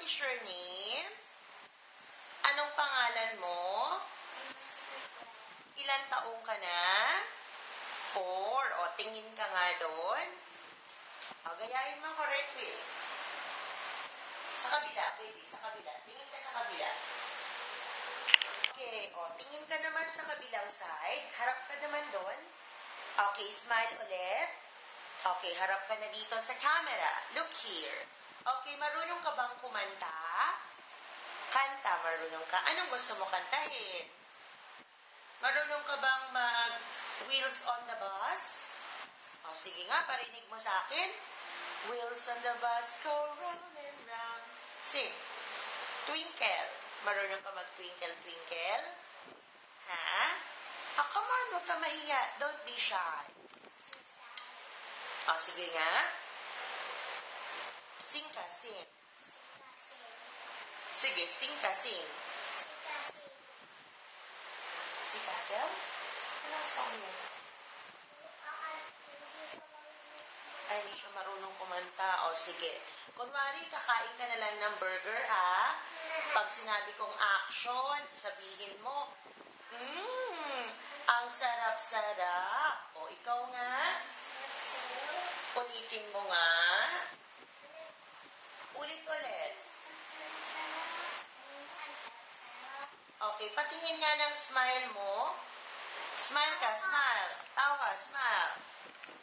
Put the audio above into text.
is your name? Anong pangalan mo? Ilan taong ka na? 4. O, tingin ka nga doon. O, gayahin mo correctly. Sa kabila, baby, sa kabila. Tingin ka sa kabila. Okay, o, tingin ka naman sa kabilang side. Harap ka naman doon. Okay, smile ulit. Okay, harap ka na dito sa camera. Look here. Okay, marunong ka bang kumanta? Kanta, marunong ka. Anong gusto mo kantahin? Marunong ka bang mag-wheels on the bus? O, sige nga, parinig mo sa akin. Wheels on the bus go round and round. Sing. Twinkle. Marunong ka mag-twinkle, twinkle? Ha? Oh, come on, huwag ka mahiya. Don't be shy. O, sige nga. Sing ka, sing. Sige, sing ka, sing. Si Kazel? Anong song yun? Ay, hindi siya marunong kumanta. O, sige. Kunwari, kakain ka na lang ng burger, ha? Pag sinabi kong action, sabihin mo, ang sarap-sarap. O, ikaw nga. Ulitin mo nga. Ulit-ulit. Okay, patingin nga ng smile mo. Smile ka, smile. Tawa, smile.